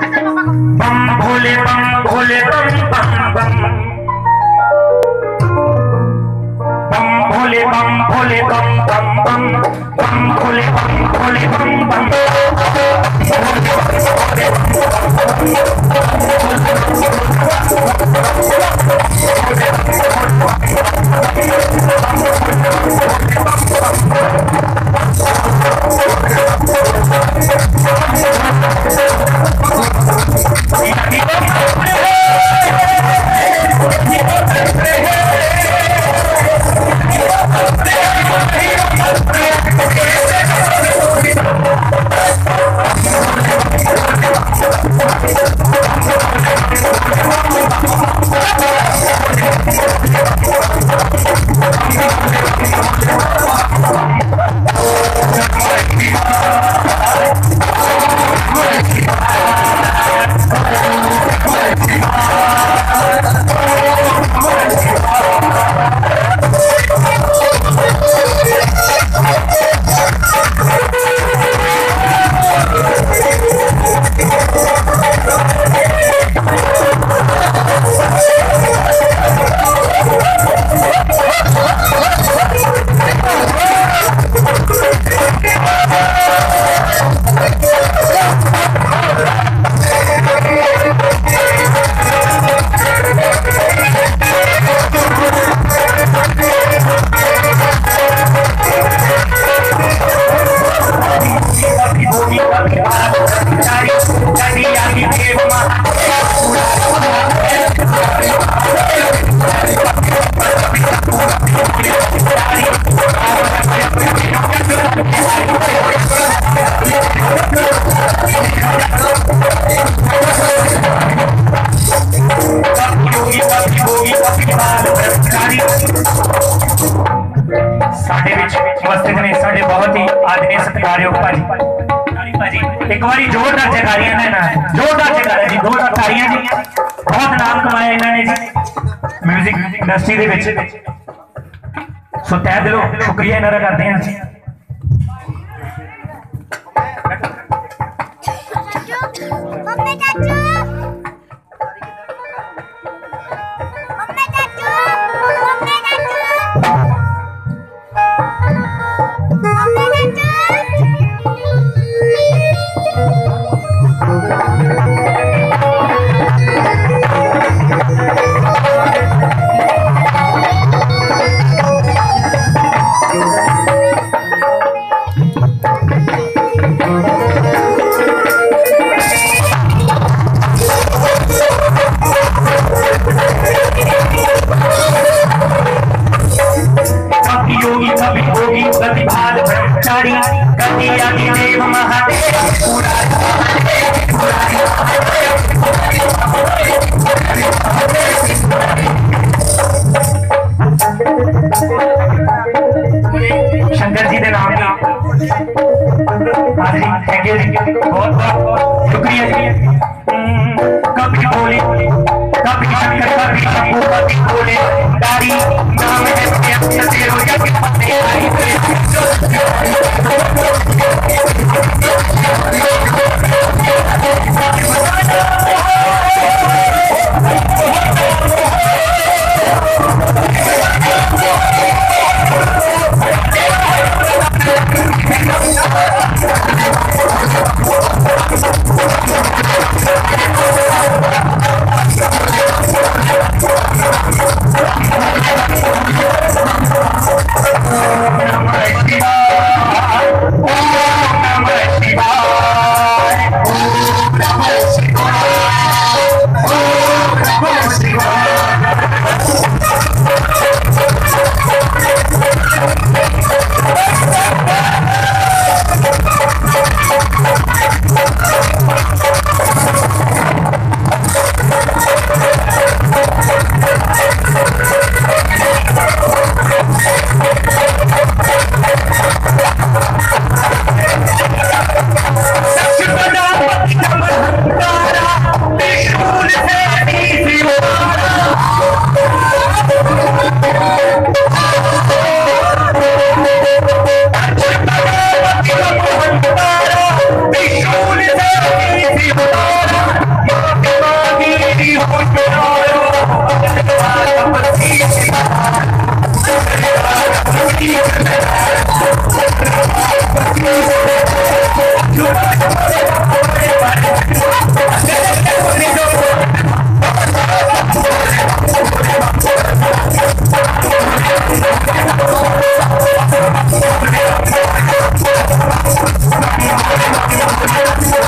बम भोले बम भोले बम बम बम बम भोले बम भोले बम बम बम बम भोले बम भोले बम बम एक बारी जोरदार जयकारियां ने ना जोरदार जयकारियां जी जोरदार तालियां जी बहुत नाम कमाया इन्होंने जी म्यूजिक इंडस्ट्री दे विच सो तहे दिलों शुक्रिया इन्हां दा करदे हां जी शंकर जी के नाम की हाजिरी थैंक यू जी बहुत बहुत शुक्रिया जी कभी बोले कभी शंकर कभी शंभू कभी बोले दारी नाम है तेरो जग फतेह आई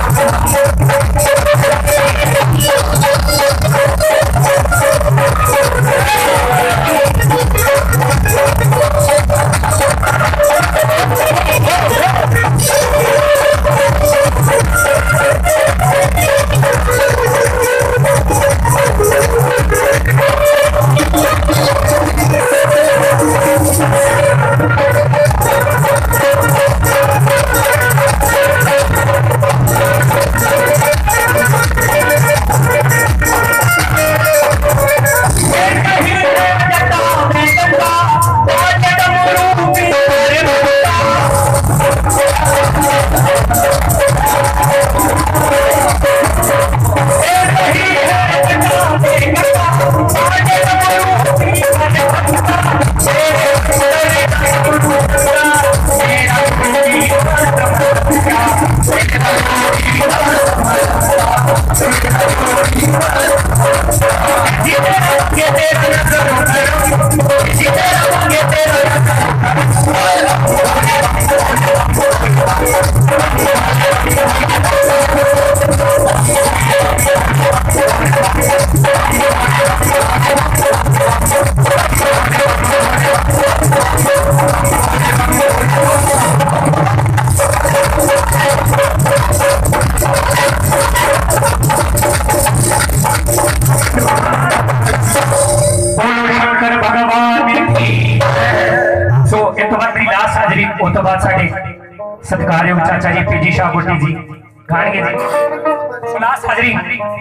सत्कारयोग चाचा जी पेजी शाहकोटी जी गाणगे जी सुनास हाजरी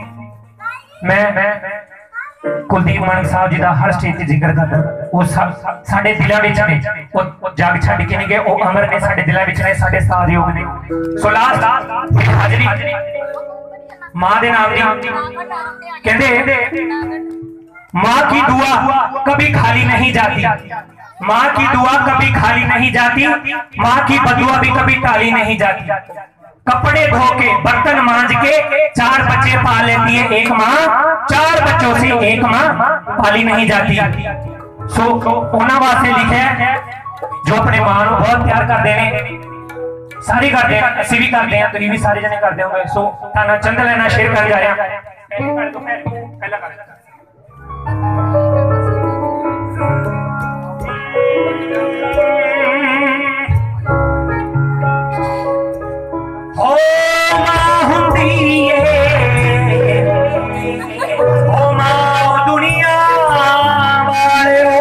मैं कुलदीप मानक साहब जी का हर स्टेज से जिक्र करदा वो साडे दिलों विच ने वो जग छड्ड के नहीं गए वो अमर ने साडे दिलों विच ने साडे साथ योग ने सो लास्ट हाजरी मां दे नाम दी कहंदे मां की दुआ कभी खाली नहीं जाती माँ की दुआ कभी खाली नहीं जाती माँ की बदुआ भी कभी टाली नहीं जाती कपड़े धो के बर्तन मांज के 4 बच्चे पाल लेती है एक माँ 4 बच्चों से एक माँ पाली नहीं जाती सो उन्होंने वास्ते लिखे है जो अपने मां को बहुत प्यार करते हैं सारे करते हैं असं भी करते हैं तुम भी सारे जने करते होंगे सो ताना चंद लेना शेयर कर जा रहा हो मां हुंदी ओ मां दुनिया वाले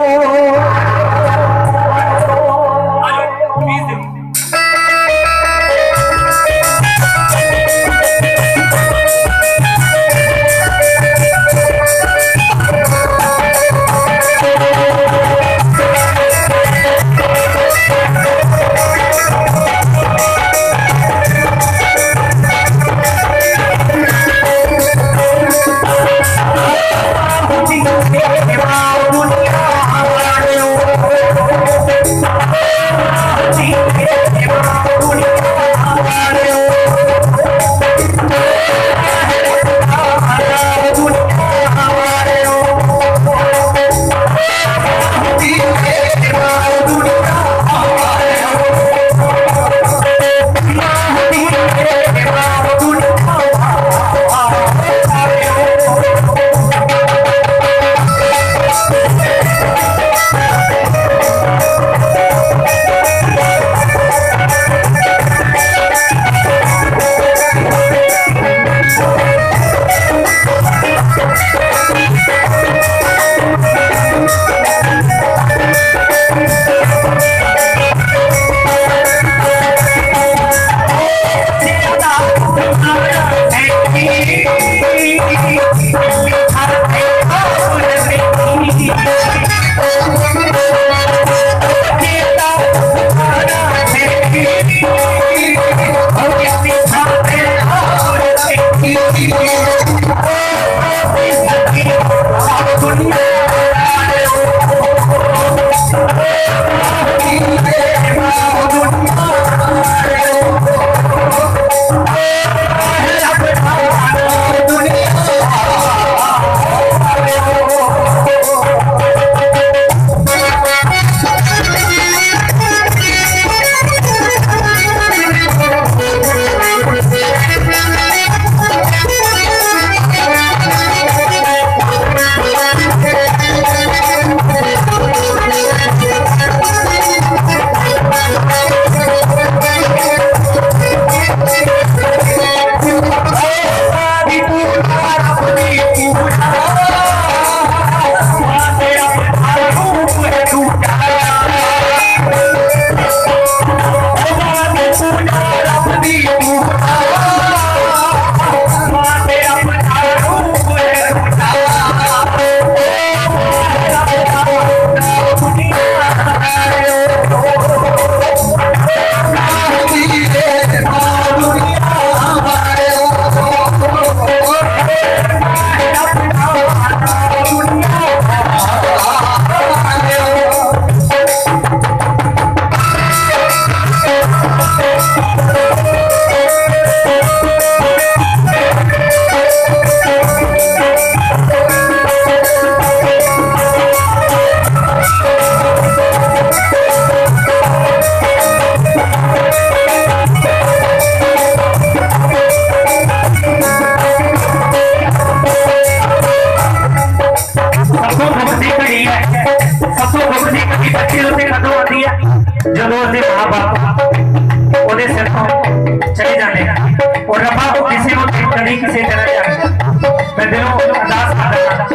किसी तरह मैं दिलों अरदास करदा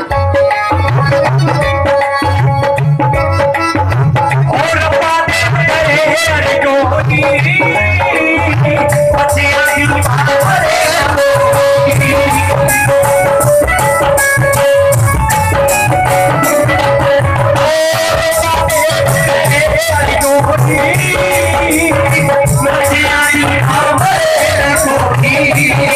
और रब्बा दे करे जोगी बचिया दी मारे Yeah.